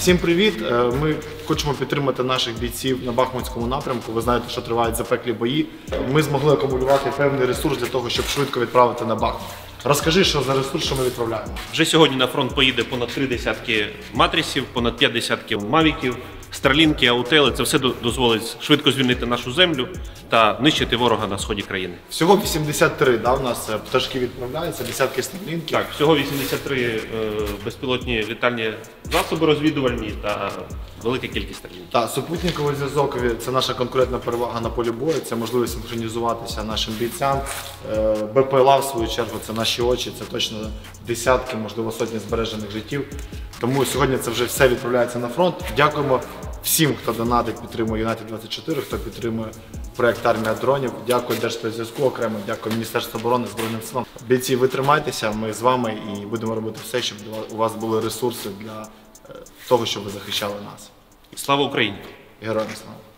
Всім привіт! Ми хочемо підтримати наших бійців на Бахмутському напрямку. Ви знаєте, що тривають запеклі бої. Ми змогли акумулювати певний ресурс для того, щоб швидко відправити на Бахмут. Розкажи, що за ресурс, що ми відправляємо. Вже сьогодні на фронт поїде понад 3 десятки матрисів, понад 5 десятків мавіків, старлінки, аутели. Це все дозволить швидко звільнити нашу землю та нищити ворога на сході країни. Всього 83, у нас пташки відправляються, десятки старлінків. Так, всього 83 безпілотні літальні засоби розвідувальні та велика кількість старлінків. Так, супутниковий зв'язок – це наша конкурентна перевага на полі бою, це можливість синхронізуватися нашим бійцям. БПЛА, в свою чергу, це наші очі, це точно десятки, можливо, сотні збережених життів. Тому сьогодні це вже все відправляється на фронт. Дякуємо всім, хто донатить, підтримує Юнайтед 24, хто підтримує проєкт «Армія дронів». Дякую Держспецзв'язку окремо, дякую Міністерству оборони, Збройним силам. Бійці, ви тримайтеся, ми з вами і будемо робити все, щоб у вас були ресурси для того, щоб ви захищали нас. Слава Україні! Героям слава!